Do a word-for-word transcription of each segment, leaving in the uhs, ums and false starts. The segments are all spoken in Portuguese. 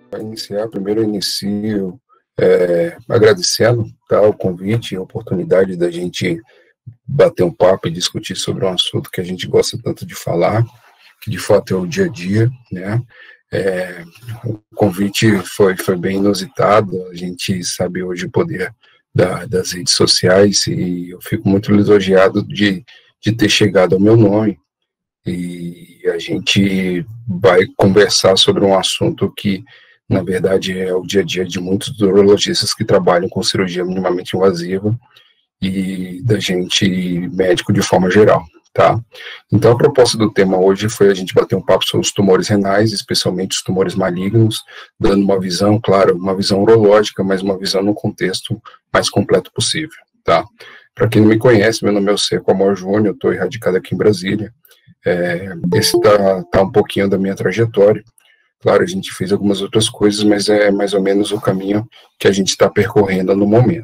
Para iniciar, primeiro eu inicio é, agradecendo, tá, o convite e a oportunidade da gente bater um papo e discutir sobre um assunto que a gente gosta tanto de falar, que de fato é o dia a dia, né? É, o convite foi, foi bem inusitado, a gente sabe hoje o poder da, das redes sociais e eu fico muito lisonjeado de, de ter chegado ao meu nome. E a gente vai conversar sobre um assunto que, na verdade, é o dia a dia de muitos urologistas que trabalham com cirurgia minimamente invasiva e da gente médico de forma geral, tá? Então, a proposta do tema hoje foi a gente bater um papo sobre os tumores renais, especialmente os tumores malignos, dando uma visão, claro, uma visão urológica, mas uma visão no contexto mais completo possível, tá? Para quem não me conhece, meu nome é Seco Amor Júnior, eu estou radicado aqui em Brasília. É, esse tá, tá um pouquinho da minha trajetória. Claro, a gente fez algumas outras coisas, mas é mais ou menos o caminho que a gente está percorrendo no momento.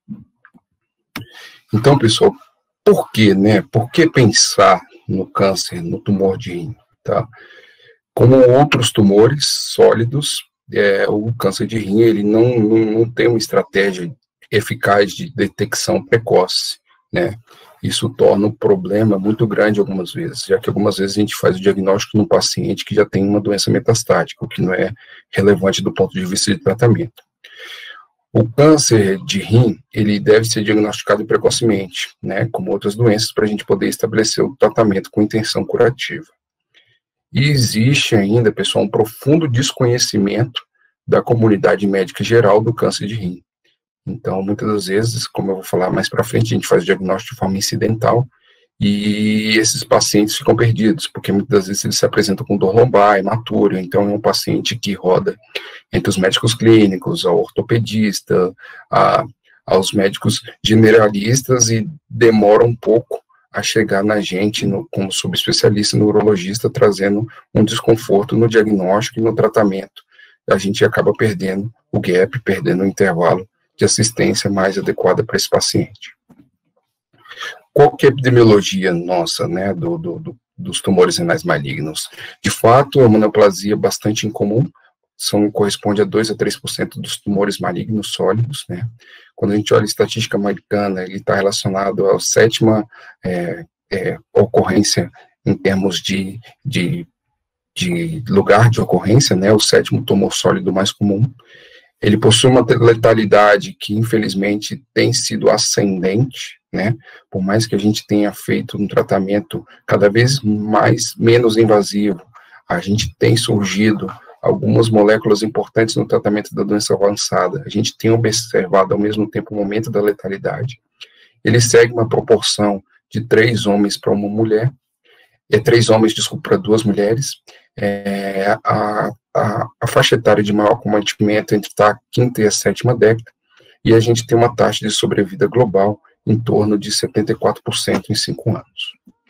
Então, pessoal, por que, né? Por que pensar no câncer, no tumor de rim, tá? Como outros tumores sólidos, é, o câncer de rim, ele não, não, não tem uma estratégia eficaz de detecção precoce, né? Isso torna um problema muito grande algumas vezes, já que algumas vezes a gente faz o diagnóstico num paciente que já tem uma doença metastática, o que não é relevante do ponto de vista de tratamento. O câncer de rim, ele deve ser diagnosticado precocemente, né, como outras doenças, para a gente poder estabelecer o tratamento com intenção curativa. E existe ainda, pessoal, um profundo desconhecimento da comunidade médica geral do câncer de rim. Então, muitas das vezes, como eu vou falar mais para frente, a gente faz o diagnóstico de forma incidental e esses pacientes ficam perdidos, porque muitas das vezes eles se apresentam com dor lombar, hematúria, então é um paciente que roda entre os médicos clínicos, ao ortopedista, a, aos médicos generalistas e demora um pouco a chegar na gente no, como subespecialista, no urologista, trazendo um desconforto no diagnóstico e no tratamento. A gente acaba perdendo o gap, perdendo o intervalo de assistência mais adequada para esse paciente. Qual que é a epidemiologia nossa, né, do, do, do, dos tumores renais malignos? De fato, é uma neoplasia bastante incomum, são, corresponde a dois a três por cento dos tumores malignos sólidos, né? Quando a gente olha a estatística americana, ele está relacionado à sétima é, é, ocorrência em termos de, de, de lugar de ocorrência, né, o sétimo tumor sólido mais comum. Ele possui uma letalidade que, infelizmente, tem sido ascendente, né? Por mais que a gente tenha feito um tratamento cada vez mais, menos invasivo, a gente tem surgido algumas moléculas importantes no tratamento da doença avançada. A gente tem observado, ao mesmo tempo, o aumento da letalidade. Ele segue uma proporção de três homens para uma mulher, é três homens, desculpa, para duas mulheres. É, a, a, a faixa etária de maior cometimento entre a quinta e a sétima década, e a gente tem uma taxa de sobrevida global em torno de setenta e quatro por cento em cinco anos.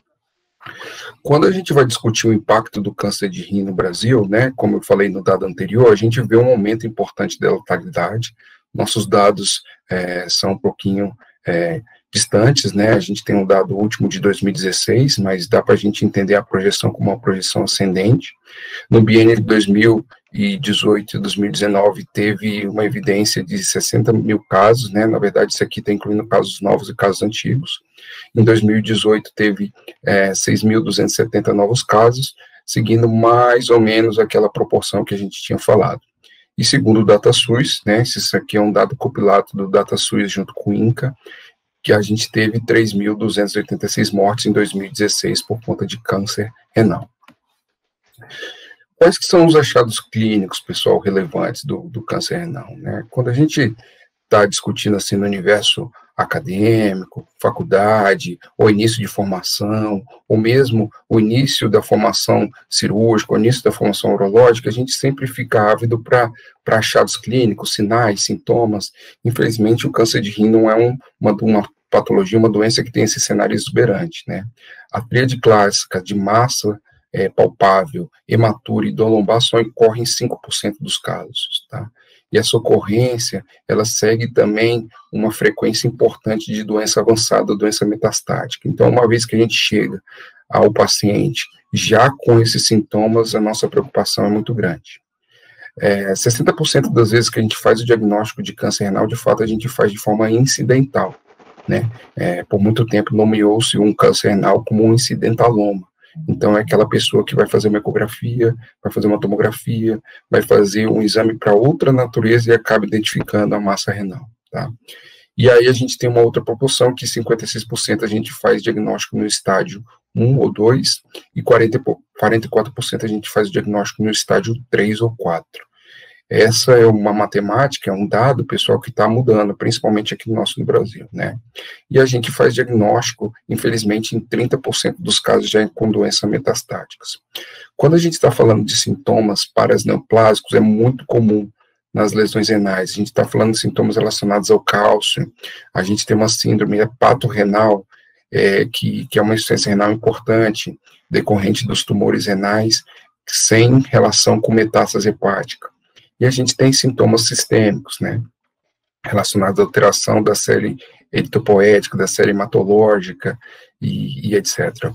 Quando a gente vai discutir o impacto do câncer de rim no Brasil, né, como eu falei no dado anterior, a gente vê um aumento importante da letalidade. Nossos dados é, são um pouquinho é, distantes, né, a gente tem um dado último de dois mil e dezesseis, mas dá para a gente entender a projeção como uma projeção ascendente. No biênio de dois mil e dezoito e dois mil e dezenove teve uma evidência de sessenta mil casos, né, na verdade isso aqui está incluindo casos novos e casos antigos. Em dois mil e dezoito teve é, seis mil duzentos e setenta novos casos, seguindo mais ou menos aquela proporção que a gente tinha falado. E segundo o DataSUS, né, isso aqui é um dado compilado do DataSUS junto com o INCA, que a gente teve três mil duzentas e oitenta e seis mortes em dois mil e dezesseis por conta de câncer renal. Quais que são os achados clínicos, pessoal, relevantes do, do câncer renal, né? Quando a gente está discutindo assim no universo acadêmico, faculdade, ou início de formação, ou mesmo o início da formação cirúrgica, o início da formação urológica, a gente sempre fica ávido para achados clínicos, sinais, sintomas. Infelizmente, o câncer de rim não é um, uma, uma patologia, uma doença que tem esse cenário exuberante, né? A tríade clássica de massa é, palpável, hematura e dor lombar só ocorre em cinco por cento dos casos, tá? E essa ocorrência, ela segue também uma frequência importante de doença avançada, doença metastática. Então, uma vez que a gente chega ao paciente já com esses sintomas, a nossa preocupação é muito grande. É, sessenta por cento das vezes que a gente faz o diagnóstico de câncer renal, de fato, a gente faz de forma incidental, né? É, por muito tempo nomeou-se um câncer renal como um incidentaloma. Então, é aquela pessoa que vai fazer uma ecografia, vai fazer uma tomografia, vai fazer um exame para outra natureza e acaba identificando a massa renal, tá? E aí a gente tem uma outra proporção que cinquenta e seis por cento a gente faz diagnóstico no estágio um ou dois e quarenta, quarenta e quatro por cento a gente faz diagnóstico no estágio três ou quatro. Essa é uma matemática, é um dado, pessoal, que está mudando, principalmente aqui no nosso no Brasil, né? E a gente faz diagnóstico, infelizmente, em trinta por cento dos casos já com doenças metastáticas. Quando a gente está falando de sintomas parasneoplásicos, é muito comum nas lesões renais. A gente está falando de sintomas relacionados ao cálcio, a gente tem uma síndrome hepatorrenal, é, que, que é uma insuficiência renal importante, decorrente dos tumores renais, sem relação com metástase hepática. E a gente tem sintomas sistêmicos, né, relacionados à alteração da série eritopoética, da série hematológica e, e etcétera.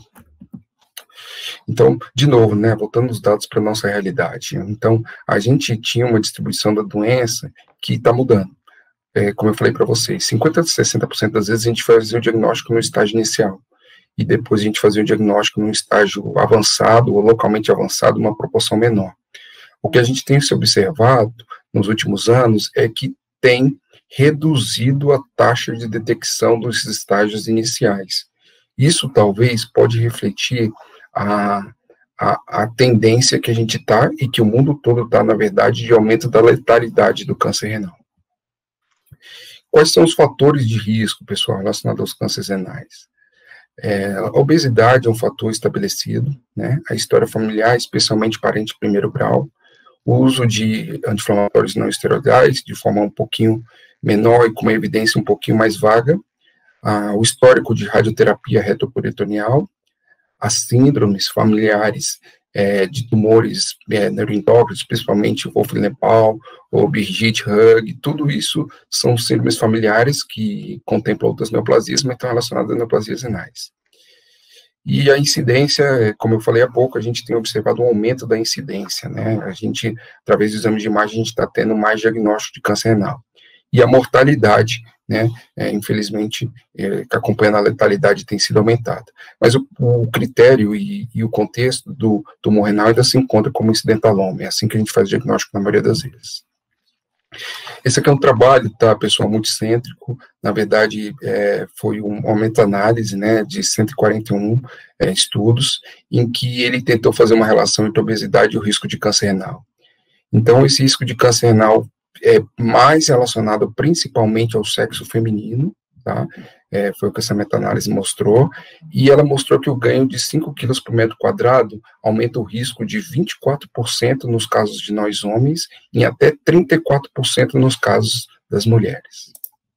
Então, de novo, né, voltando os dados para a nossa realidade. Então, a gente tinha uma distribuição da doença que está mudando. É, como eu falei para vocês, cinquenta a sessenta por cento das vezes a gente fazia o diagnóstico no estágio inicial, e depois a gente fazia o diagnóstico no estágio avançado ou localmente avançado, uma proporção menor. O que a gente tem se observado nos últimos anos é que tem reduzido a taxa de detecção dos estágios iniciais. Isso talvez pode refletir a, a, a tendência que a gente está e que o mundo todo está, na verdade, de aumento da letalidade do câncer renal. Quais são os fatores de risco, pessoal, relacionados aos cânceres renais? É, a obesidade é um fator estabelecido, né? A história familiar, especialmente parente de primeiro grau, o uso de anti-inflamatórios não esteroidais de forma um pouquinho menor e com uma evidência um pouquinho mais vaga, ah, o histórico de radioterapia retroperitoneal, as síndromes familiares é, de tumores é, neuroendócrinos, principalmente o Wolff-Lepal, ou Birgit-Hug, tudo isso são síndromes familiares que contemplam outras neoplasias, mas estão relacionadas a neoplasias renais. E a incidência, como eu falei há pouco, a gente tem observado um aumento da incidência, né? A gente, através do exame de imagem, a gente está tendo mais diagnóstico de câncer renal. E a mortalidade, né, é, infelizmente, é, que acompanhando a letalidade tem sido aumentada. Mas o, o critério e, e o contexto do tumor renal ainda se encontra como incidentaloma, é assim que a gente faz o diagnóstico na maioria das vezes. Esse aqui é um trabalho, tá, pessoal, multicêntrico, na verdade, é, foi um, uma meta-análise, né, de cento e quarenta e um é, estudos, em que ele tentou fazer uma relação entre a obesidade e o risco de câncer renal. Então, esse risco de câncer renal é mais relacionado principalmente ao sexo feminino, tá? É, foi o que essa meta-análise mostrou, e ela mostrou que o ganho de cinco quilos por metro quadrado aumenta o risco de vinte e quatro por cento nos casos de nós homens e até trinta e quatro por cento nos casos das mulheres.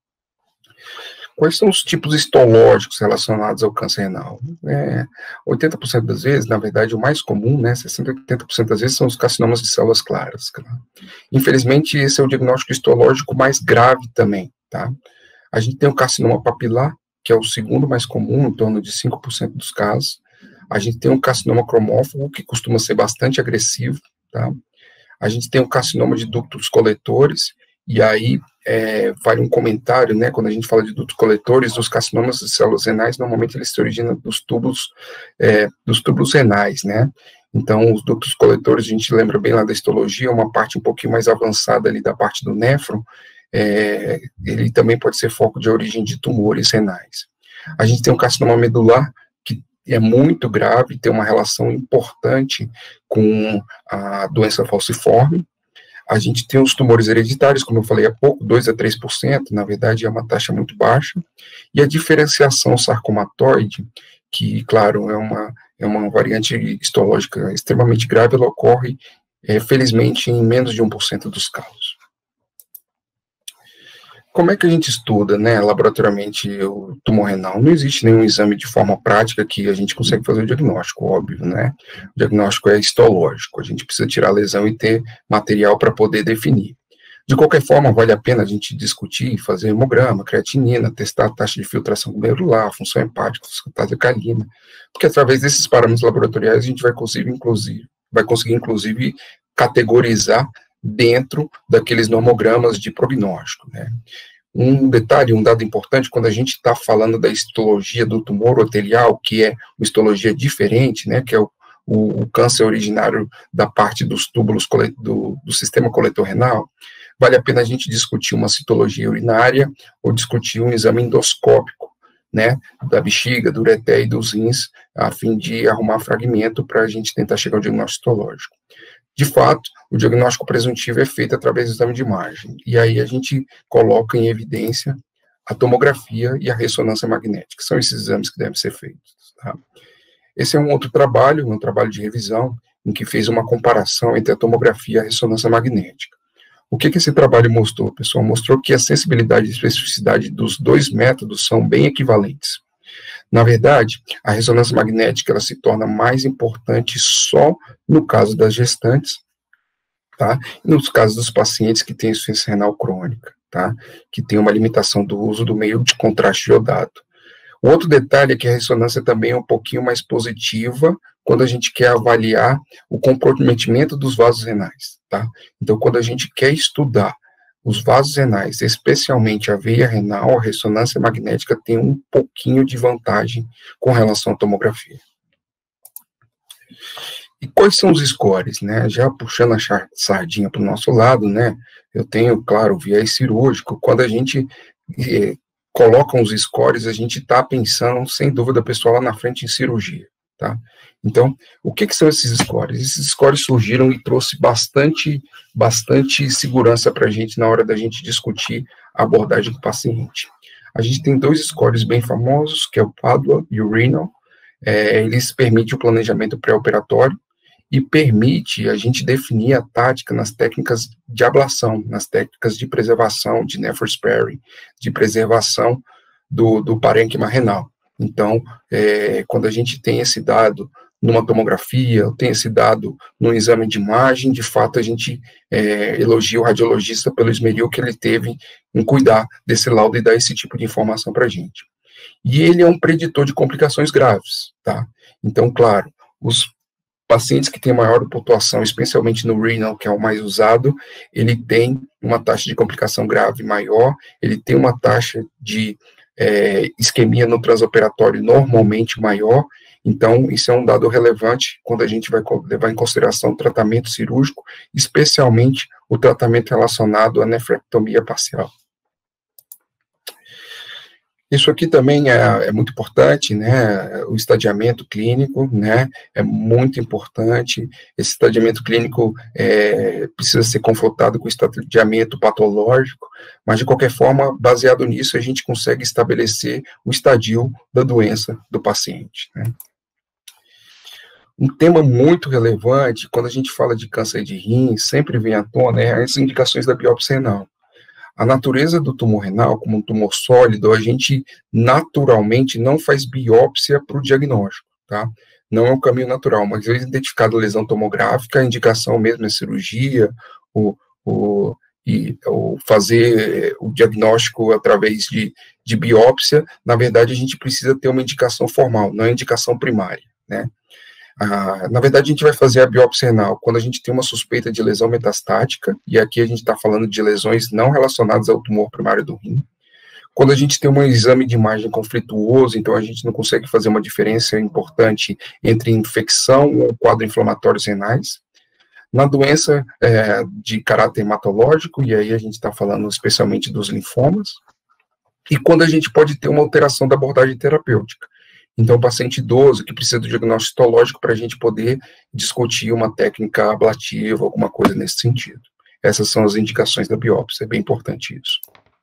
Quais são os tipos histológicos relacionados ao câncer renal? É, oitenta por cento das vezes, na verdade, o mais comum, né, sessenta a oitenta por cento das vezes, são os carcinomas de células claras. Infelizmente, esse é o diagnóstico histológico mais grave também, tá? A gente tem o carcinoma papilar, que é o segundo mais comum, em torno de cinco por cento dos casos. A gente tem um carcinoma cromófago, que costuma ser bastante agressivo, tá? A gente tem o carcinoma de ductos coletores, e aí é, vale um comentário, né, quando a gente fala de ductos coletores, os carcinomas de células renais, normalmente eles se originam dos tubos, é, dos tubos renais, né? Então, os ductos coletores, a gente lembra bem lá da histologia, uma parte um pouquinho mais avançada ali da parte do néfron, é, ele também pode ser foco de origem de tumores renais. A gente tem um carcinoma medular, que é muito grave, tem uma relação importante com a doença falciforme. A gente tem os tumores hereditários, como eu falei há pouco, dois a três por cento, na verdade é uma taxa muito baixa, e a diferenciação sarcomatoide, que, claro, é uma, é uma variante histológica extremamente grave, ela ocorre, é, felizmente, em menos de um por cento dos casos. Como é que a gente estuda, né, laboratoriamente o tumor renal? Não existe nenhum exame de forma prática que a gente consegue fazer o diagnóstico, óbvio, né? O diagnóstico é histológico, a gente precisa tirar a lesão e ter material para poder definir. De qualquer forma, vale a pena a gente discutir, fazer hemograma, creatinina, testar a taxa de filtração glomerular, função hepática, fosfatase alcalina, porque através desses parâmetros laboratoriais a gente vai conseguir, inclusive, vai conseguir, inclusive, categorizar, dentro daqueles normogramas de prognóstico, né? Um detalhe, um dado importante, quando a gente está falando da histologia do tumor otelial, que é uma histologia diferente, né, que é o, o, o câncer originário da parte dos túbulos do, do sistema coletor-renal, vale a pena a gente discutir uma citologia urinária ou discutir um exame endoscópico, né, da bexiga, do ureter e dos rins, a fim de arrumar fragmento para a gente tentar chegar ao diagnóstico histológico. De fato, o diagnóstico presuntivo é feito através do exame de imagem, e aí a gente coloca em evidência a tomografia e a ressonância magnética, são esses exames que devem ser feitos. Tá? Esse é um outro trabalho, um trabalho de revisão, em que fez uma comparação entre a tomografia e a ressonância magnética. O que, que esse trabalho mostrou, pessoal? Mostrou que a sensibilidade e especificidade dos dois métodos são bem equivalentes. Na verdade, a ressonância magnética ela se torna mais importante só no caso das gestantes, tá? E nos casos dos pacientes que têm insuficiência renal crônica, tá? Que tem uma limitação do uso do meio de contraste iodado. O outro detalhe é que a ressonância também é um pouquinho mais positiva quando a gente quer avaliar o comprometimento dos vasos renais, tá? Então, quando a gente quer estudar os vasos renais, especialmente a veia renal, a ressonância magnética tem um pouquinho de vantagem com relação à tomografia. E quais são os scores, né? Já puxando a sardinha para o nosso lado, né? Eu tenho, claro, o viés cirúrgico. Quando a gente eh, coloca os scores, a gente está pensando, sem dúvida, pessoal, lá na frente em cirurgia, tá? Então, o que, que são esses scores? Esses scores surgiram e trouxe bastante, bastante segurança para a gente na hora da gente discutir a abordagem do paciente. A gente tem dois scores bem famosos, que é o Padua e o Renal. É, eles permitem o planejamento pré-operatório e permite a gente definir a tática nas técnicas de ablação, nas técnicas de preservação, de nephrospray, de preservação do, do parênquima renal. Então, é, quando a gente tem esse dado numa tomografia, tem esse dado no exame de imagem, de fato a gente é, elogia o radiologista pelo esmeril que ele teve em cuidar desse laudo e dar esse tipo de informação para a gente. E ele é um preditor de complicações graves, tá? Então, claro, os pacientes que têm maior pontuação, especialmente no renal, que é o mais usado, ele tem uma taxa de complicação grave maior, ele tem uma taxa de é, isquemia no transoperatório normalmente maior. Então, isso é um dado relevante quando a gente vai levar em consideração o tratamento cirúrgico, especialmente o tratamento relacionado à nefrectomia parcial. Isso aqui também é, é muito importante, né, o estadiamento clínico, né, é muito importante. Esse estadiamento clínico é, precisa ser confrontado com o estadiamento patológico, mas, de qualquer forma, baseado nisso, a gente consegue estabelecer o estadio da doença do paciente, né. Um tema muito relevante, quando a gente fala de câncer de rim, sempre vem à tona, é as indicações da biópsia renal. A natureza do tumor renal, como um tumor sólido, a gente naturalmente não faz biópsia para o diagnóstico, tá? Não é um caminho natural, mas vezes identificada a lesão tomográfica, a indicação mesmo é cirurgia, ou, ou, e, ou fazer o diagnóstico através de, de biópsia. Na verdade, a gente precisa ter uma indicação formal, não é indicação primária, né? Ah, na verdade, a gente vai fazer a biópsia renal quando a gente tem uma suspeita de lesão metastática, e aqui a gente está falando de lesões não relacionadas ao tumor primário do rim. Quando a gente tem um exame de imagem conflituoso, então a gente não consegue fazer uma diferença importante entre infecção ou quadro inflamatórios renais. Na doença é, de caráter hematológico, e aí a gente está falando especialmente dos linfomas. E quando a gente pode ter uma alteração da abordagem terapêutica. Então, o paciente idoso que precisa do diagnóstico histológico para a gente poder discutir uma técnica ablativa, alguma coisa nesse sentido. Essas são as indicações da biópsia, é bem importante isso.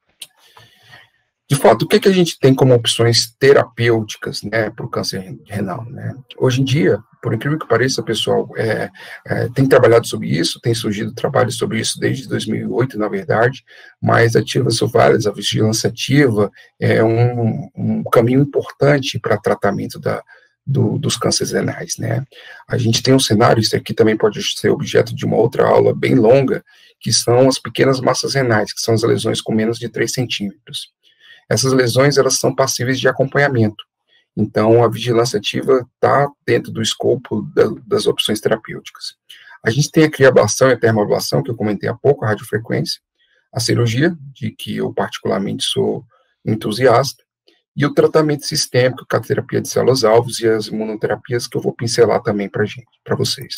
De fato, o que, é que a gente tem como opções terapêuticas, né, para o câncer renal, né? Hoje em dia, por incrível que pareça, pessoal, é, é, tem trabalhado sobre isso, tem surgido trabalho sobre isso desde dois mil e oito, na verdade, mas a ativa surveillance, a vigilância ativa, é um, um caminho importante para tratamento da, do, dos cânceres renais, né? A gente tem um cenário, isso aqui também pode ser objeto de uma outra aula bem longa, que são as pequenas massas renais, que são as lesões com menos de três centímetros. Essas lesões, elas são passíveis de acompanhamento. Então, a vigilância ativa está dentro do escopo da, das opções terapêuticas. A gente tem a criablação e a termoablação, que eu comentei há pouco, a radiofrequência, a cirurgia, de que eu particularmente sou entusiasta, e o tratamento sistêmico, com a terapia de células-alvos e as imunoterapias, que eu vou pincelar também para gente, para vocês.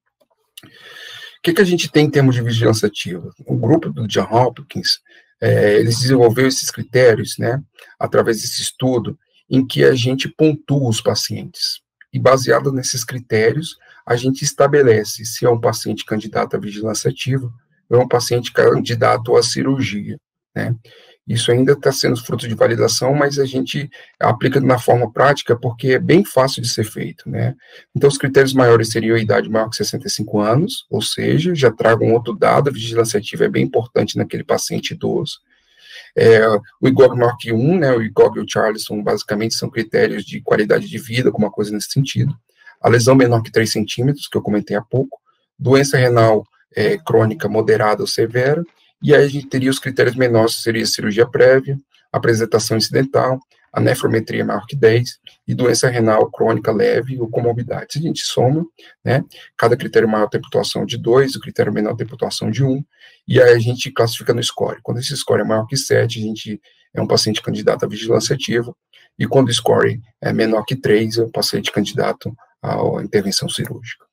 O que, que a gente tem em termos de vigilância ativa? O grupo do John Hopkins, é, eles desenvolveu esses critérios, né, através desse estudo, em que a gente pontua os pacientes. E baseado nesses critérios, a gente estabelece se é um paciente candidato à vigilância ativa ou é um paciente candidato à cirurgia, né. Isso ainda está sendo fruto de validação, mas a gente aplica na forma prática porque é bem fácil de ser feito, né? Então, os critérios maiores seriam a idade maior que sessenta e cinco anos, ou seja, já trago um outro dado, a vigilância ativa é bem importante naquele paciente idoso. É, o I G O G maior que um, né, o I G O G e o Charleston, basicamente, são critérios de qualidade de vida, alguma coisa nesse sentido. A lesão menor que três centímetros, que eu comentei há pouco. Doença renal é, crônica moderada ou severa. E aí a gente teria os critérios menores, seria cirurgia prévia, apresentação incidental, a nefrometria maior que dez, e doença renal crônica leve ou comorbidade. Se a gente soma, né, cada critério maior tem pontuação de dois, o critério menor tem pontuação de um, e aí a gente classifica no score. Quando esse score é maior que sete, a gente é um paciente candidato à vigilância ativa, e quando o score é menor que três, é um paciente candidato à intervenção cirúrgica.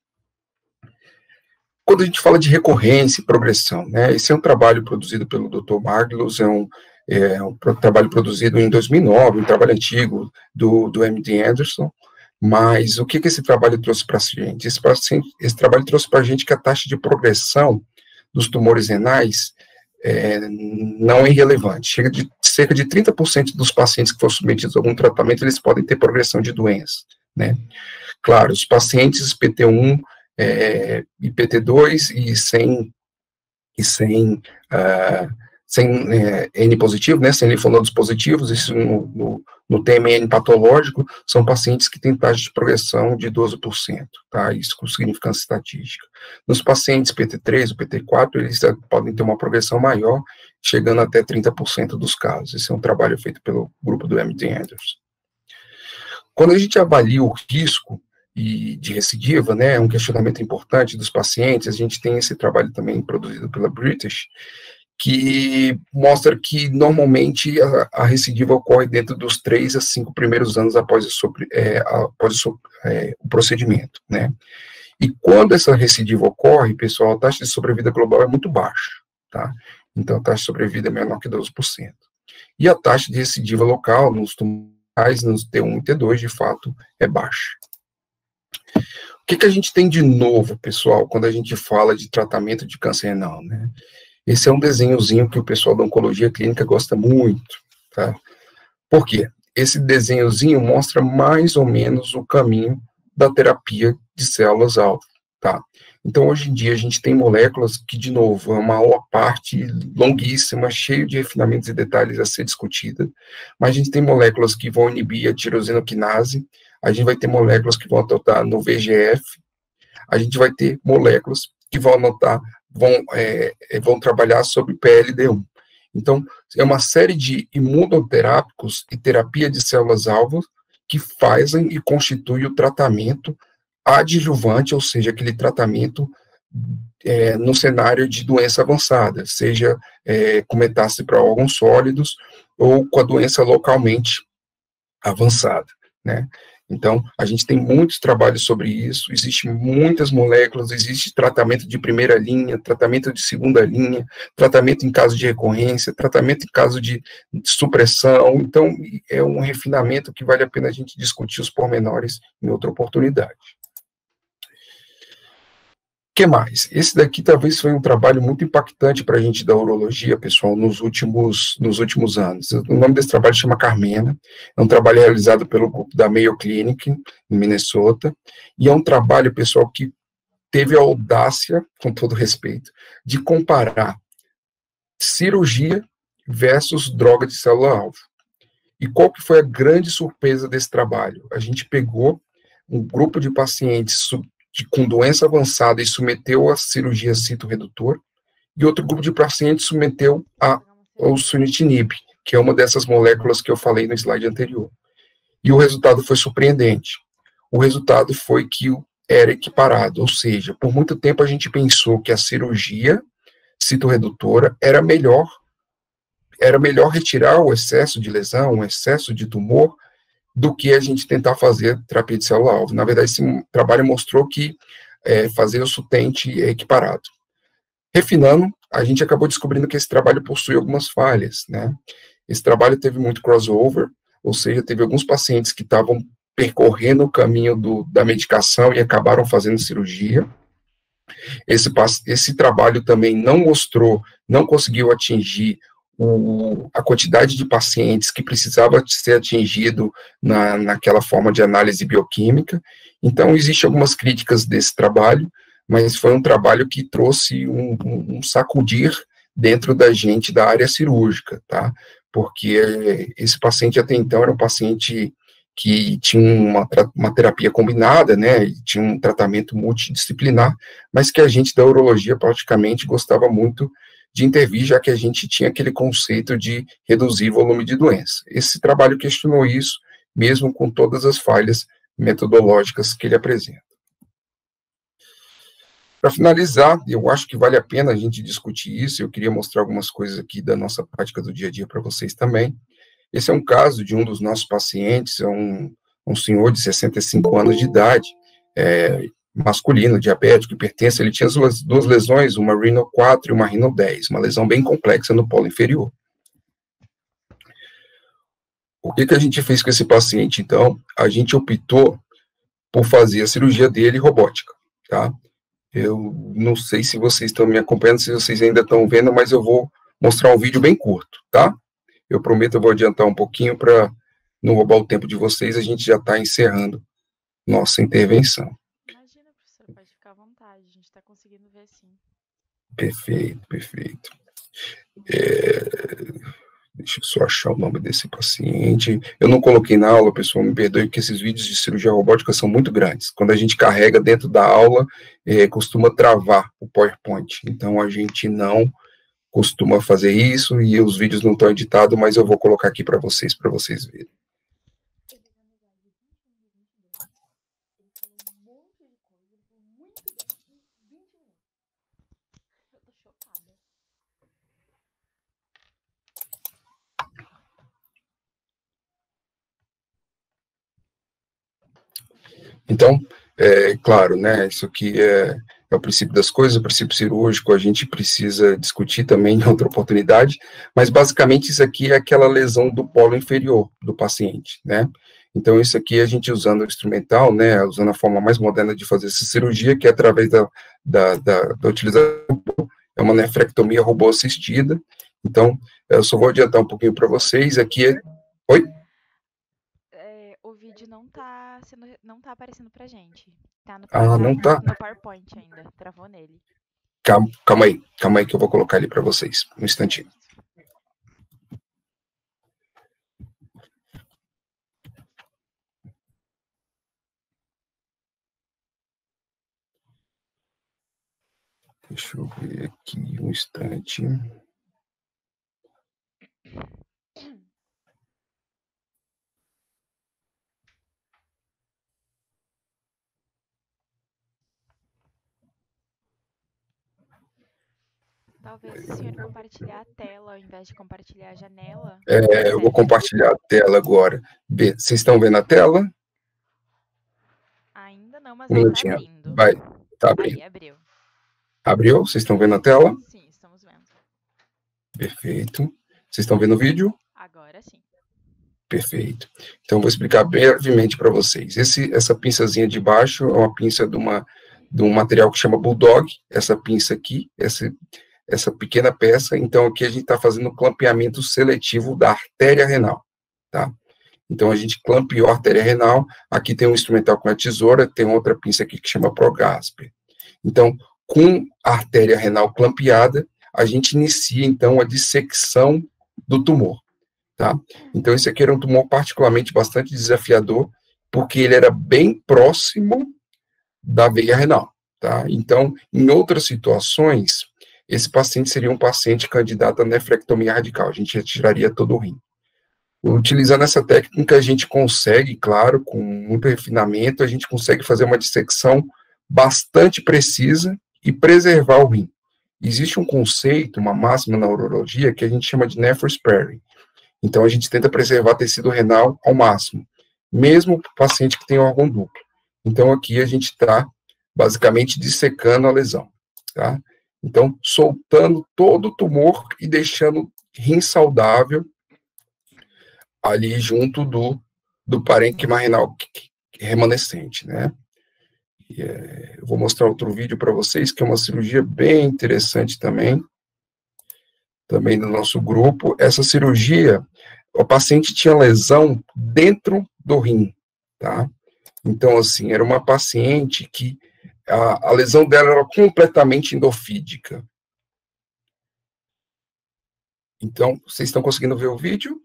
Quando a gente fala de recorrência e progressão, né, esse é um trabalho produzido pelo doutor Magnus, é um, é um trabalho produzido em dois mil e nove, um trabalho antigo do, do M D Anderson, mas o que, que esse trabalho trouxe para a gente? Esse, esse trabalho trouxe para a gente que a taxa de progressão dos tumores renais é, não é irrelevante, chega de cerca de trinta por cento dos pacientes que foram submetidos a algum tratamento, eles podem ter progressão de doença, né. Claro, os pacientes P T um, É, e P T dois e sem, e sem, uh, sem é, N positivo, né, sem linfonodos positivos, isso no, no, no T M N patológico, são pacientes que têm taxa de progressão de doze por cento, tá, isso com significância estatística. Nos pacientes P T três ou P T quatro, eles podem ter uma progressão maior, chegando até trinta por cento dos casos. Esse é um trabalho feito pelo grupo do M D Anderson. Quando a gente avalia o risco e de recidiva, né, é um questionamento importante dos pacientes, a gente tem esse trabalho também produzido pela British, que mostra que normalmente a, a recidiva ocorre dentro dos três a cinco primeiros anos após, o, é, após o, é, o procedimento, né. E quando essa recidiva ocorre, pessoal, a taxa de sobrevida global é muito baixa, tá? Então a taxa de sobrevida é menor que doze por cento. E a taxa de recidiva local nos tumorais, nos T um e T dois, de fato, é baixa. O que, que a gente tem de novo, pessoal, quando a gente fala de tratamento de câncer renal, né? Esse é um desenhozinho que o pessoal da oncologia clínica gosta muito, tá? Por quê? Esse desenhozinho mostra mais ou menos o caminho da terapia de células-alvo, tá? Então, hoje em dia, a gente tem moléculas que, de novo, é uma parte longuíssima, cheio de refinamentos e detalhes a ser discutida, mas a gente tem moléculas que vão inibir a tirosinoquinase, a gente vai ter moléculas que vão atuar no V G F, a gente vai ter moléculas que vão anotar, vão, é, vão trabalhar sobre P L D um. Então, é uma série de imunoterápicos e terapia de células-alvo que fazem e constituem o tratamento adjuvante, ou seja, aquele tratamento é, no cenário de doença avançada, seja é, com metástase para órgãos sólidos ou com a doença localmente avançada, né? Então, a gente tem muitos trabalhos sobre isso, existem muitas moléculas, existe tratamento de primeira linha, tratamento de segunda linha, tratamento em caso de recorrência, tratamento em caso de supressão, então é um refinamento que vale a pena a gente discutir os pormenores em outra oportunidade. O que mais? Esse daqui talvez foi um trabalho muito impactante para a gente da urologia, pessoal, nos últimos, nos últimos anos. O nome desse trabalho chama Carmena, é um trabalho realizado pelo grupo da Mayo Clinic, em Minnesota, e é um trabalho, pessoal, que teve a audácia, com todo respeito, de comparar cirurgia versus droga de célula-alvo. E qual que foi a grande surpresa desse trabalho? A gente pegou um grupo de pacientes sub de, com doença avançada e submeteu a cirurgia citoredutor, e outro grupo de pacientes submeteu a, ao sunitinib, que é uma dessas moléculas que eu falei no slide anterior. E o resultado foi surpreendente. O resultado foi que o era equiparado, ou seja, por muito tempo a gente pensou que a cirurgia citorredutora era melhor, era melhor retirar o excesso de lesão, o excesso de tumor, do que a gente tentar fazer terapia de célula-alvo. Na verdade, esse trabalho mostrou que é, fazer o sutente é equiparado. Refinando, a gente acabou descobrindo que esse trabalho possui algumas falhas, né? Esse trabalho teve muito crossover, ou seja, teve alguns pacientes que estavam percorrendo o caminho do, da medicação e acabaram fazendo cirurgia. Esse, esse trabalho também não mostrou, não conseguiu atingir o, a quantidade de pacientes que precisava ser atingido na, naquela forma de análise bioquímica. Então, existem algumas críticas desse trabalho, mas foi um trabalho que trouxe um, um, um sacudir dentro da gente da área cirúrgica, tá? Porque esse paciente até então era um paciente que tinha uma, uma terapia combinada, né, e tinha um tratamento multidisciplinar, mas que a gente da urologia praticamente gostava muito de intervir, já que a gente tinha aquele conceito de reduzir volume de doença. Esse trabalho questionou isso, mesmo com todas as falhas metodológicas que ele apresenta. Para finalizar, eu acho que vale a pena a gente discutir isso, eu queria mostrar algumas coisas aqui da nossa prática do dia a dia para vocês também. Esse é um caso de um dos nossos pacientes, é um, um senhor de sessenta e cinco anos de idade, é, masculino, diabético, hipertenso, ele tinha duas, duas lesões, uma renal quatro e uma renal dez, uma lesão bem complexa no polo inferior. O que, que a gente fez com esse paciente, então? A gente optou por fazer a cirurgia dele robótica, tá? Eu não sei se vocês estão me acompanhando, se vocês ainda estão vendo, mas eu vou mostrar um vídeo bem curto, tá? Eu prometo, eu vou adiantar um pouquinho para não roubar o tempo de vocês, a gente já está encerrando nossa intervenção. Imagina, professor, pode ficar à vontade, a gente está conseguindo ver sim. Perfeito, perfeito. É... Deixa eu só achar o nome desse paciente. Eu não coloquei na aula, pessoal, me perdoe, porque esses vídeos de cirurgia robótica são muito grandes. Quando a gente carrega dentro da aula, é, costuma travar o PowerPoint. Então, a gente não costuma fazer isso, e os vídeos não estão editados, mas eu vou colocar aqui para vocês, para vocês verem. Então, é claro, né, isso aqui é, é o princípio das coisas, o princípio cirúrgico, a gente precisa discutir também em outra oportunidade, mas basicamente isso aqui é aquela lesão do polo inferior do paciente, né? Então, isso aqui a gente usando o instrumental, né, usando a forma mais moderna de fazer essa cirurgia, que é através da, da, da, da utilização, é uma nefrectomia robô assistida. Então, eu só vou adiantar um pouquinho para vocês, aqui é... Oi? O vídeo não tá, sendo, não tá aparecendo pra gente. Tá no, ah, não tá? no PowerPoint ainda, travou nele. Calma, calma aí, calma aí que eu vou colocar ele para vocês, um instantinho. Deixa eu ver aqui um instante. Talvez o senhor compartilhar a tela ao invés de compartilhar a janela. É, eu vou compartilhar a tela agora. Vocês estão vendo a tela? Ainda não, mas Um vai tá abrindo. Vai, tá abrindo. Aí, abriu. Abriu? Vocês estão vendo a tela? Sim, estamos vendo. Perfeito. Vocês estão vendo o vídeo? Agora sim. Perfeito. Então, vou explicar brevemente para vocês. Esse, essa pinçazinha de baixo é uma pinça de, uma, de um material que chama Bulldog. Essa pinça aqui, essa, essa pequena peça. Então, aqui a gente está fazendo o clampeamento seletivo da artéria renal, tá? Então, a gente clampeou a artéria renal. Aqui tem um instrumental com a tesoura, tem outra pinça aqui que chama Progasper. Então, com a artéria renal clampeada, a gente inicia, então, a dissecção do tumor. Tá? Então, esse aqui era um tumor particularmente bastante desafiador, porque ele era bem próximo da veia renal. Tá? Então, em outras situações, esse paciente seria um paciente candidato a nefrectomia radical, a gente retiraria todo o rim. Utilizando essa técnica, a gente consegue, claro, com muito refinamento, a gente consegue fazer uma dissecção bastante precisa e preservar o rim. Existe um conceito, uma máxima na urologia, que a gente chama de nephro sparing. Então, a gente tenta preservar tecido renal ao máximo, mesmo para o paciente que tem órgão duplo. Então, aqui a gente está, basicamente, dissecando a lesão, tá? Então, soltando todo o tumor e deixando rim saudável ali junto do, do parênquima renal remanescente, né? E, é, eu vou mostrar outro vídeo para vocês, que é uma cirurgia bem interessante também, também do nosso grupo. Essa cirurgia, o paciente tinha lesão dentro do rim, tá? Então, assim, era uma paciente que a, a lesão dela era completamente endofídica. Então, vocês estão conseguindo ver o vídeo?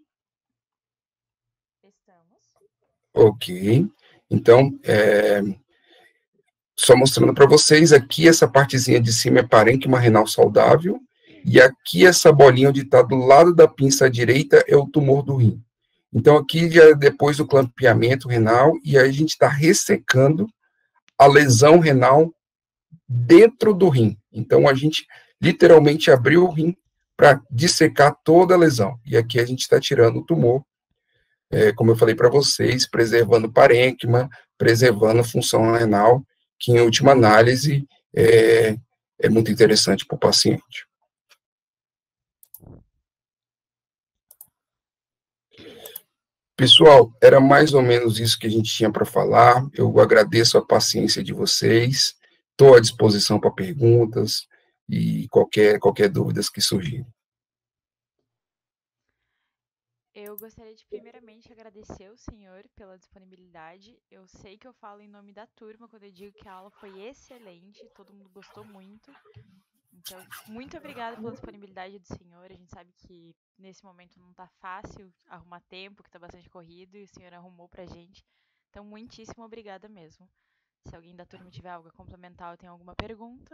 Ok, então, é, só mostrando para vocês, aqui essa partezinha de cima é parênquima renal saudável, e aqui essa bolinha onde está do lado da pinça direita é o tumor do rim. Então aqui já é depois do clampeamento renal, e aí a gente está ressecando a lesão renal dentro do rim. Então a gente literalmente abriu o rim para dissecar toda a lesão, e aqui a gente está tirando o tumor, É, como eu falei para vocês, preservando o parênquima, preservando a função renal, que em última análise é, é muito interessante para o paciente. Pessoal, era mais ou menos isso que a gente tinha para falar. Eu agradeço a paciência de vocês, estou à disposição para perguntas e qualquer, qualquer dúvidas que surgirem. Eu gostaria de primeiramente agradecer o senhor pela disponibilidade. Eu sei que eu falo em nome da turma quando eu digo que a aula foi excelente, todo mundo gostou muito. Então, muito obrigada pela disponibilidade do senhor. A gente sabe que nesse momento não está fácil arrumar tempo, que está bastante corrido, e o senhor arrumou pra gente. Então, muitíssimo obrigada mesmo. Se alguém da turma tiver algo a complementar ou tem alguma pergunta.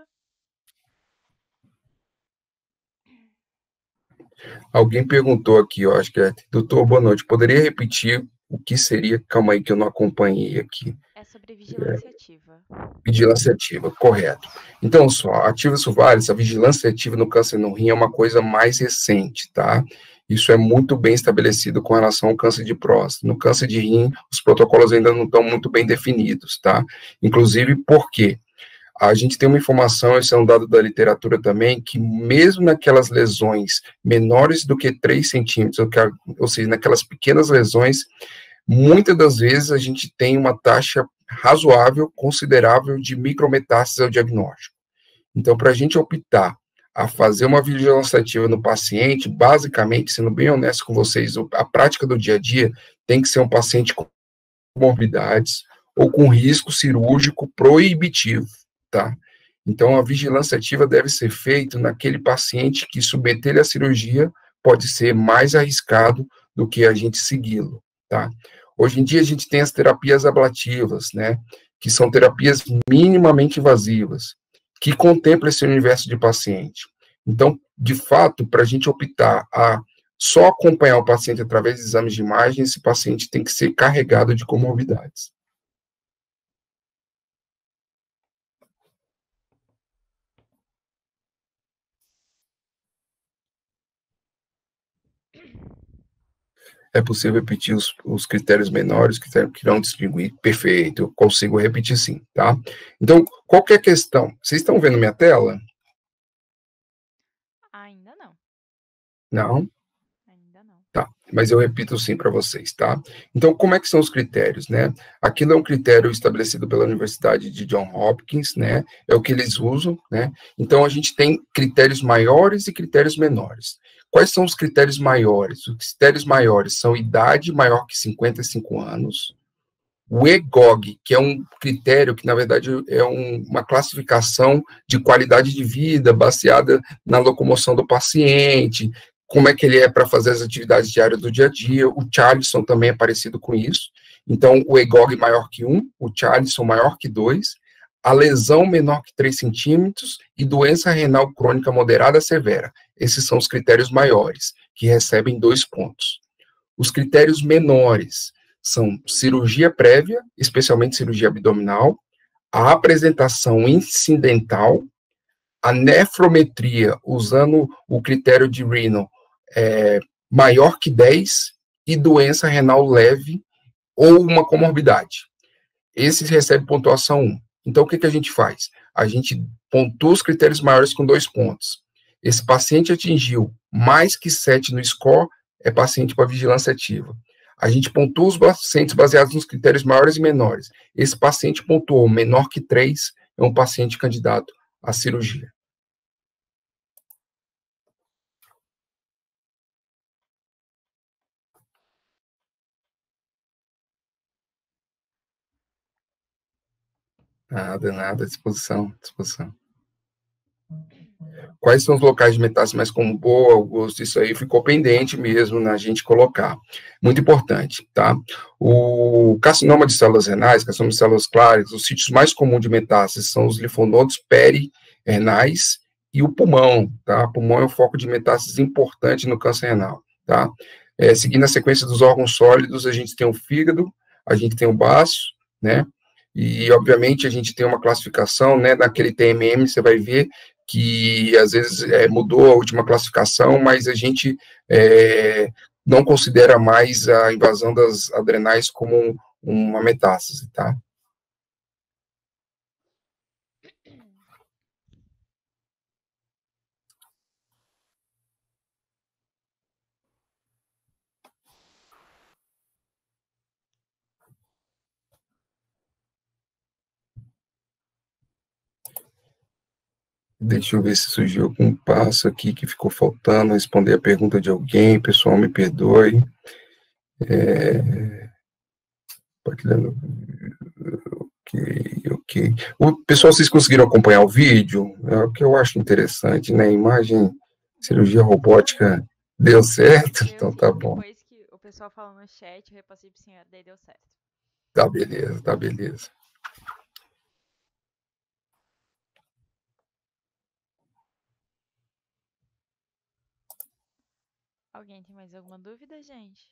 Alguém perguntou aqui, eu acho que é, doutor, boa noite, poderia repetir o que seria, calma aí que eu não acompanhei aqui. É sobre vigilância é, ativa. Vigilância ativa, correto. Então, só, ativa Sovares, a vigilância ativa no câncer no rim é uma coisa mais recente, tá? Isso é muito bem estabelecido com relação ao câncer de próstata. No câncer de rim, os protocolos ainda não estão muito bem definidos, tá? Inclusive, por quê? A gente tem uma informação, esse é um dado da literatura também, que mesmo naquelas lesões menores do que três centímetros, ou seja, naquelas pequenas lesões, muitas das vezes a gente tem uma taxa razoável, considerável de micrometástases ao diagnóstico. Então, para a gente optar a fazer uma vigilância ativa no paciente, basicamente, sendo bem honesto com vocês, a prática do dia a dia tem que ser um paciente com comorbidades ou com risco cirúrgico proibitivo. Tá? Então, a vigilância ativa deve ser feita naquele paciente que submeter-lhe a cirurgia pode ser mais arriscado do que a gente segui-lo, tá? Hoje em dia, a gente tem as terapias ablativas, né, que são terapias minimamente invasivas, que contemplam esse universo de paciente. Então, de fato, para a gente optar a só acompanhar o paciente através de exames de imagem, esse paciente tem que ser carregado de comorbidades. É possível repetir os, os critérios menores, critérios que irão distinguir. Perfeito, eu consigo repetir sim, tá? Então, qualquer questão, vocês estão vendo minha tela? Ainda não. Não? Ainda não. Tá, mas eu repito sim para vocês, tá? Então, como é que são os critérios, né? Aquilo é um critério estabelecido pela Universidade de Johns Hopkins, né? É o que eles usam, né? Então, a gente tem critérios maiores e critérios menores. Quais são os critérios maiores? Os critérios maiores são idade maior que cinquenta e cinco anos, o E G O G, que é um critério que, na verdade, é um, uma classificação de qualidade de vida baseada na locomoção do paciente, como é que ele é para fazer as atividades diárias do dia a dia. O Charlison também é parecido com isso. Então, o E G O G maior que um, o Charlison maior que dois, a lesão menor que três centímetros e doença renal crônica moderada severa. Esses são os critérios maiores, que recebem dois pontos. Os critérios menores são cirurgia prévia, especialmente cirurgia abdominal, a apresentação incidental, a nefrometria, usando o critério de Renal, é, maior que dez, e doença renal leve ou uma comorbidade. Esses recebem pontuação um. Então, o que, que a gente faz? A gente pontua os critérios maiores com dois pontos. Esse paciente atingiu mais que sete no score, é paciente para vigilância ativa. A gente pontua os pacientes baseados nos critérios maiores e menores. Esse paciente pontuou menor que três, é um paciente candidato à cirurgia. Nada, nada, à disposição, à disposição. Quais são os locais de metástase mais comum? Boa, Augusto, isso aí ficou pendente mesmo na gente colocar. Muito importante, tá? O carcinoma de células renais, carcinoma de células claras, os sítios mais comuns de metástase são os linfonodos perirenais e o pulmão, tá? O pulmão é um foco de metástase importante no câncer renal, tá? É, seguindo a sequência dos órgãos sólidos, a gente tem o fígado, a gente tem o baço, né? E, obviamente, a gente tem uma classificação, né? Naquele T M M, você vai ver que às vezes é, mudou a última classificação, mas a gente é, não considera mais a invasão das adrenais como uma metástase, tá? Deixa eu ver se surgiu algum passo aqui que ficou faltando, responder a pergunta de alguém, pessoal, me perdoe. É... Ok, ok. O pessoal, vocês conseguiram acompanhar o vídeo? É o que eu acho interessante, né? Imagem, cirurgia robótica deu certo? Eu Então vi, tá bom. depois que o pessoal falou no chat, eu repassei pro senhor, daí deu certo. Tá beleza, tá beleza. Alguém tem mais alguma dúvida, gente?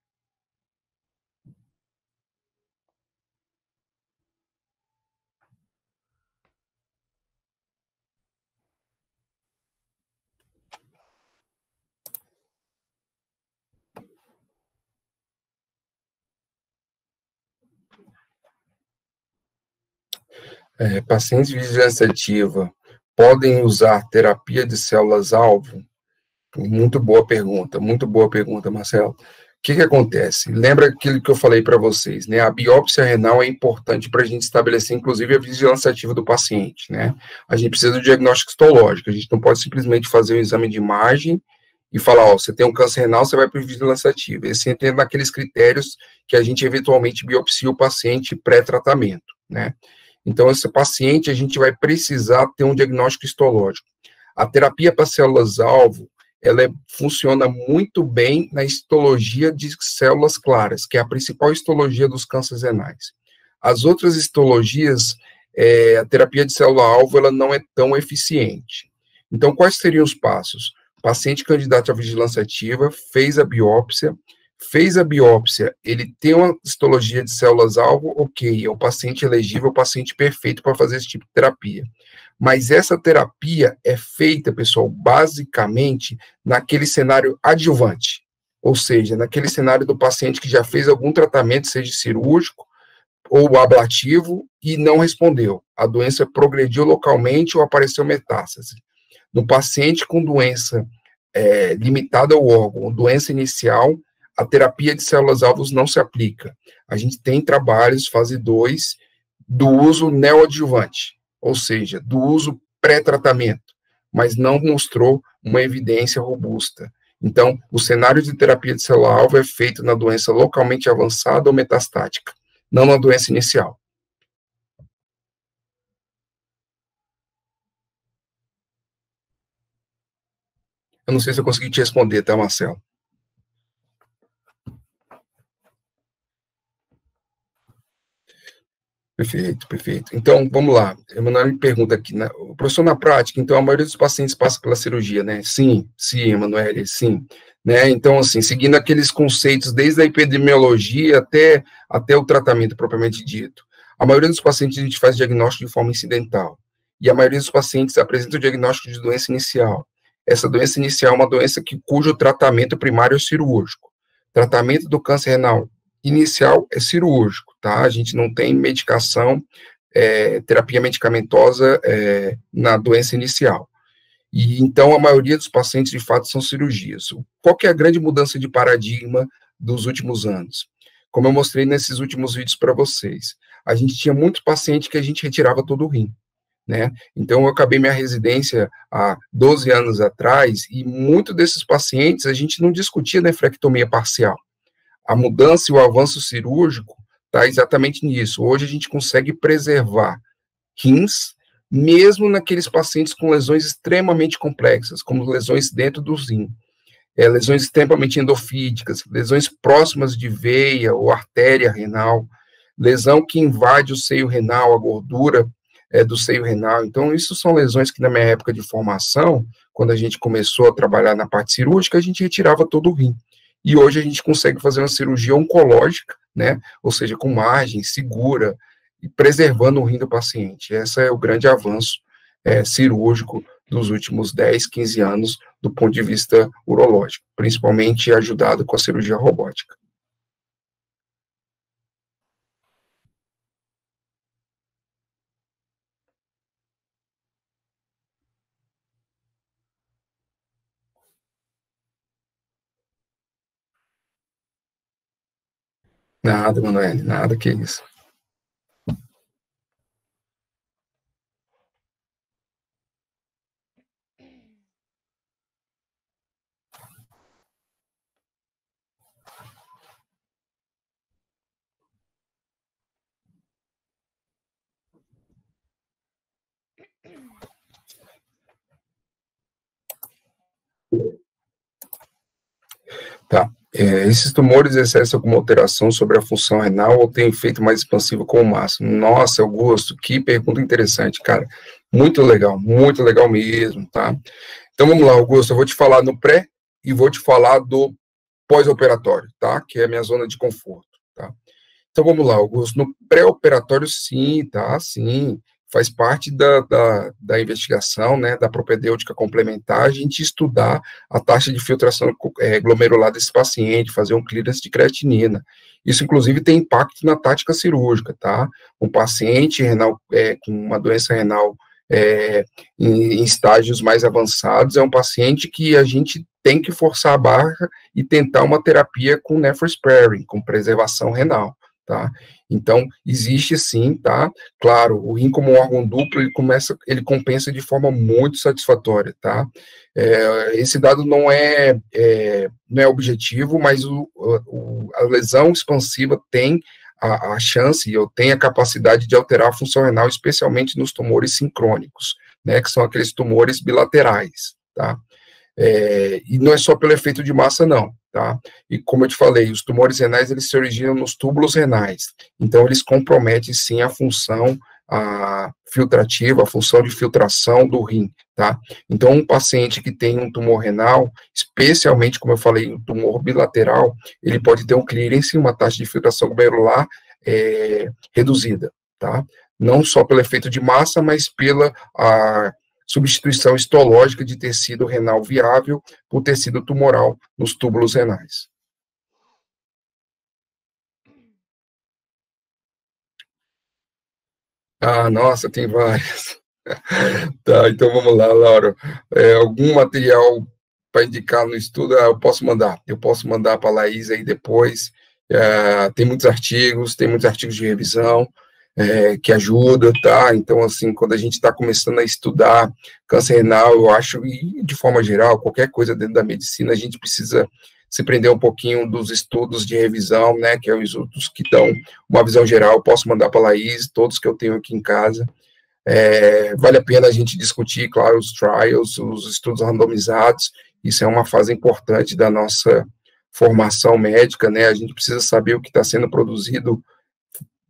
É, pacientes de vigilância ativa podem usar terapia de células-alvo? Muito boa pergunta, muito boa pergunta, Marcelo. O que, que acontece? Lembra aquilo que eu falei para vocês, né? A biópsia renal é importante para a gente estabelecer, inclusive, a vigilância ativa do paciente, né? A gente precisa do diagnóstico histológico, a gente não pode simplesmente fazer um exame de imagem e falar, ó, você tem um câncer renal, você vai para vigilância ativa. Esse entra naqueles critérios que a gente eventualmente biopsia o paciente pré-tratamento, né? Então, esse paciente, a gente vai precisar ter um diagnóstico histológico. A terapia para células-alvo, ela é, funciona muito bem na histologia de células claras, que é a principal histologia dos cânceres renais. As outras histologias, é, a terapia de célula-alvo, ela não é tão eficiente. Então, quais seriam os passos? O paciente candidato à vigilância ativa fez a biópsia, fez a biópsia, ele tem uma histologia de células-alvo, ok, é o paciente elegível, o paciente perfeito para fazer esse tipo de terapia. Mas essa terapia é feita, pessoal, basicamente naquele cenário adjuvante, ou seja, naquele cenário do paciente que já fez algum tratamento, seja cirúrgico ou ablativo, e não respondeu. A doença progrediu localmente ou apareceu metástase. No paciente com doença é, limitada ao órgão, doença inicial, a terapia de células-alvos não se aplica. A gente tem trabalhos, fase dois, do uso neoadjuvante, ou seja, do uso pré-tratamento, mas não mostrou uma evidência robusta. Então, o cenário de terapia de célula-alvo é feito na doença localmente avançada ou metastática, não na doença inicial. Eu não sei se eu consegui te responder, tá, Marcelo? Perfeito, perfeito. Então, vamos lá. Emanuel me pergunta aqui, né? O professor, na prática, então, a maioria dos pacientes passa pela cirurgia, né? Sim, sim, Emanuel, sim. Né? Então, assim, seguindo aqueles conceitos, desde a epidemiologia até, até o tratamento propriamente dito. A maioria dos pacientes a gente faz diagnóstico de forma incidental. E a maioria dos pacientes apresenta o diagnóstico de doença inicial. Essa doença inicial é uma doença que, cujo tratamento primário é cirúrgico. Tratamento do câncer renal inicial é cirúrgico, tá? A gente não tem medicação, é, terapia medicamentosa é, na doença inicial. E então a maioria dos pacientes, de fato, são cirurgias. Qual que é a grande mudança de paradigma dos últimos anos? Como eu mostrei nesses últimos vídeos para vocês, a gente tinha muitos pacientes que a gente retirava todo o rim, né? Então eu acabei minha residência há doze anos atrás e muitos desses pacientes a gente não discutia nefrectomia parcial. A mudança e o avanço cirúrgico está exatamente nisso. Hoje a gente consegue preservar rins, mesmo naqueles pacientes com lesões extremamente complexas, como lesões dentro do rim, é, lesões extremamente endofídicas, lesões próximas de veia ou artéria renal, lesão que invade o seio renal, a gordura é, do seio renal. Então, isso são lesões que na minha época de formação, quando a gente começou a trabalhar na parte cirúrgica, a gente retirava todo o rim. E hoje a gente consegue fazer uma cirurgia oncológica, né, ou seja, com margem, segura, e preservando o rim do paciente. Esse é o grande avanço é, cirúrgico dos últimos dez, quinze anos, do ponto de vista urológico, principalmente ajudado com a cirurgia robótica. Nada, Manoel, nada que isso. Tá. É, esses tumores exercem alguma alteração sobre a função renal ou tem efeito mais expansivo com o máximo? Nossa, Augusto, que pergunta interessante, cara. Muito legal, muito legal mesmo, tá? Então vamos lá, Augusto, eu vou te falar no pré e vou te falar do pós-operatório, tá? Que é a minha zona de conforto, tá? Então vamos lá, Augusto, no pré-operatório sim, tá? Sim, faz parte da, da, da investigação, né, da propedêutica complementar, a gente estudar a taxa de filtração é, glomerular desse paciente, fazer um clearance de creatinina. Isso, inclusive, tem impacto na tática cirúrgica, tá? Um paciente renal, é, com uma doença renal é, em, em estágios mais avançados, é um paciente que a gente tem que forçar a barra e tentar uma terapia com nephrospring, com preservação renal, tá? Então, existe sim, tá? Claro, o rim como um órgão duplo, ele começa, ele compensa de forma muito satisfatória, tá? É, esse dado não é, é, não é objetivo, mas o, o, a lesão expansiva tem a, a chance, ou tem a capacidade de alterar a função renal, especialmente nos tumores sincrônicos, né? Que são aqueles tumores bilaterais, tá? É, e não é só pelo efeito de massa, não, tá? E como eu te falei, os tumores renais, eles se originam nos túbulos renais, então eles comprometem, sim, a função a filtrativa, a função de filtração do rim, tá? Então, um paciente que tem um tumor renal, especialmente, como eu falei, um tumor bilateral, ele pode ter um clearance, uma taxa de filtração glomerular é, reduzida, tá? Não só pelo efeito de massa, mas pela a, substituição histológica de tecido renal viável por tecido tumoral nos túbulos renais. Ah, nossa, tem várias. Tá, então vamos lá, Laura. É, algum material para indicar no estudo, ah, eu posso mandar. Eu posso mandar para a Laís aí depois. É, tem muitos artigos, tem muitos artigos de revisão, É, que ajuda, tá? Então, assim, quando a gente está começando a estudar câncer renal, eu acho, e de forma geral, qualquer coisa dentro da medicina, a gente precisa se prender um pouquinho dos estudos de revisão, né, que é os estudos que dão uma visão geral. Eu posso mandar para a Laís, todos que eu tenho aqui em casa. É, vale a pena a gente discutir, claro, os trials, os estudos randomizados, isso é uma fase importante da nossa formação médica, né? A gente precisa saber o que está sendo produzido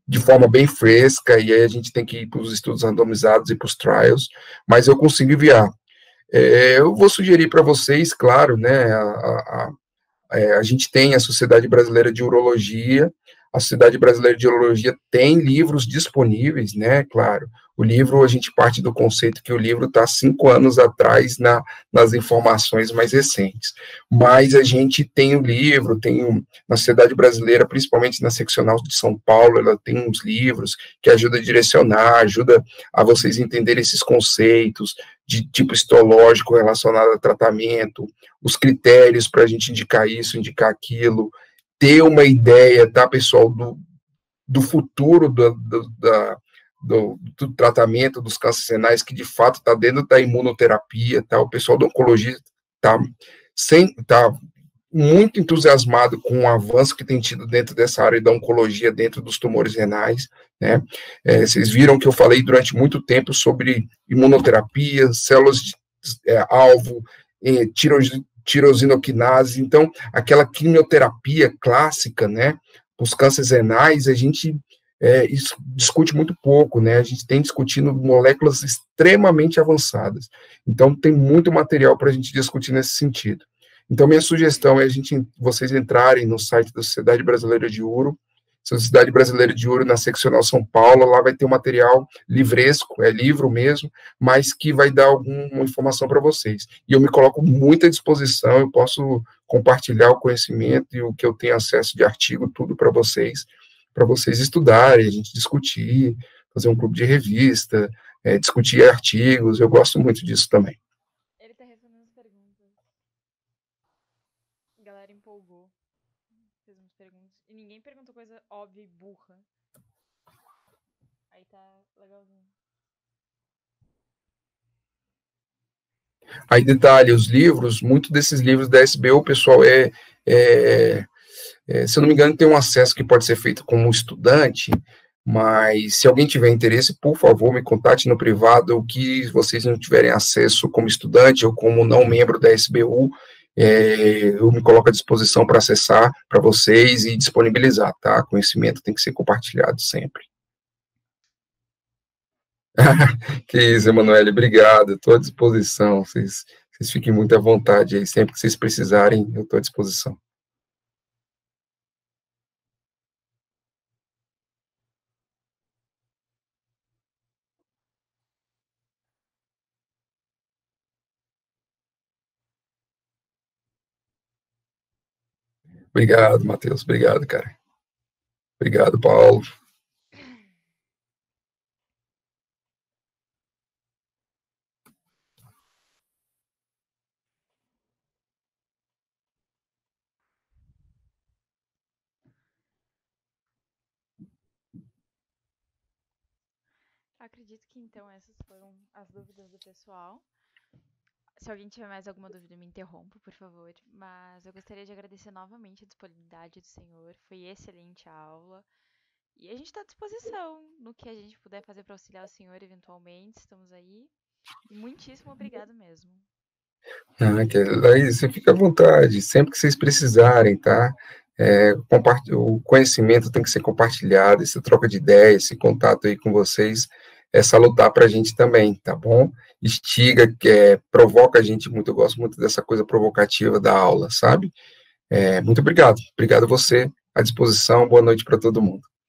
de forma bem fresca, e aí a gente tem que ir para os estudos randomizados e para os trials, mas eu consigo enviar. É, eu vou sugerir para vocês, claro, né, a, a, a, a gente tem a Sociedade Brasileira de Urologia, a Sociedade Brasileira de Urologia tem livros disponíveis, né, claro, o livro, a gente parte do conceito que o livro está cinco anos atrás na, nas informações mais recentes, mas a gente tem o livro, tem um, na Sociedade Brasileira, principalmente na seccional de São Paulo, ela tem uns livros que ajudam a direcionar, ajuda a vocês entenderem esses conceitos de tipo histológico relacionado a tratamento, os critérios para a gente indicar isso, indicar aquilo, ter uma ideia, tá, pessoal, do, do futuro do, do, da, do, do tratamento dos cânceres renais, que de fato está dentro da imunoterapia, tá, o pessoal da oncologia está tá muito entusiasmado com o avanço que tem tido dentro dessa área da oncologia, dentro dos tumores renais, né, é, vocês viram que eu falei durante muito tempo sobre imunoterapia, células de, é, alvo, é, tiroide, tirosinoquinase, então, aquela quimioterapia clássica, né, os cânceres renais, a gente é, isso, discute muito pouco, né, a gente tem discutindo moléculas extremamente avançadas, então tem muito material para a gente discutir nesse sentido. Então, minha sugestão é a gente, vocês entrarem no site da Sociedade Brasileira de Uro, Sociedade Brasileira de Uro, na seccional São Paulo, lá vai ter um material livresco, é livro mesmo, mas que vai dar alguma informação para vocês. E eu me coloco muito à disposição, eu posso compartilhar o conhecimento e o que eu tenho acesso de artigo, tudo para vocês, para vocês estudarem, a gente discutir, fazer um clube de revista, é, discutir artigos, eu gosto muito disso também. Ele está respondendo as perguntas. A galera empolgou. Fez umas perguntas. E ninguém perguntou coisa óbvia e burra. Aí tá legalzinho. Aí, detalhe, os livros, muitos desses livros da S B U, pessoal, é, é, é, se eu não me engano, tem um acesso que pode ser feito como estudante, mas se alguém tiver interesse, por favor, me contate no privado, o que vocês não tiverem acesso como estudante ou como não membro da S B U, é, eu me coloco à disposição para acessar para vocês e disponibilizar, tá? Conhecimento tem que ser compartilhado sempre. Que isso, Emanuele, obrigado, estou à disposição, vocês, vocês fiquem muito à vontade aí, sempre que vocês precisarem, eu estou à disposição. Obrigado, Matheus, obrigado, cara. Obrigado, Paulo. Acredito que então essas foram as dúvidas do pessoal. Se alguém tiver mais alguma dúvida, me interrompa, por favor. Mas eu gostaria de agradecer novamente a disponibilidade do senhor. Foi excelente a aula. E a gente está à disposição no que a gente puder fazer para auxiliar o senhor, eventualmente. Estamos aí. E muitíssimo obrigado mesmo. Ah, que, aí você fica à vontade, sempre que vocês precisarem, tá? É, o conhecimento tem que ser compartilhado, essa troca de ideias, esse contato aí com vocês é salutar para a gente também, tá bom? Instiga, é, provoca a gente muito, eu gosto muito dessa coisa provocativa da aula, sabe? É, muito obrigado, obrigado a você, à disposição, boa noite para todo mundo.